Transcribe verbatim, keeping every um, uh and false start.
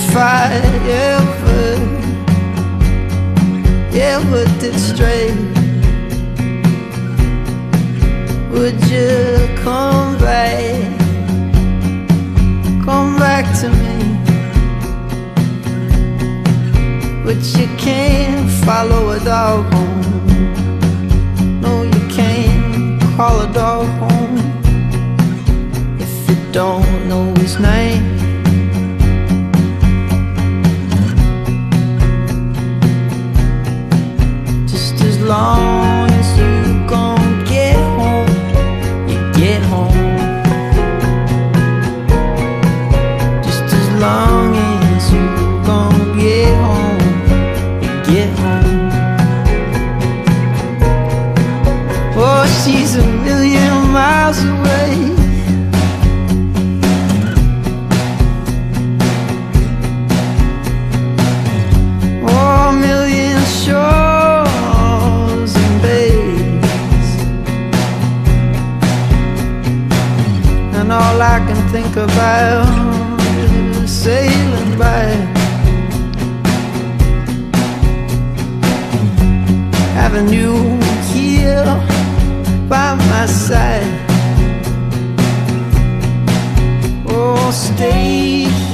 if I ever, ever did stray, would you come back, come back to me? But you can't follow a dog home. No, you can't call a dog home if you don't know his name. Just as long as you gon' get home, you get home. Just as long as you gon' get home, get home. Oh, she's a million miles away. Oh, a million shores and bays, and all I can think about is sailing by, having you here by my side. Oh, stay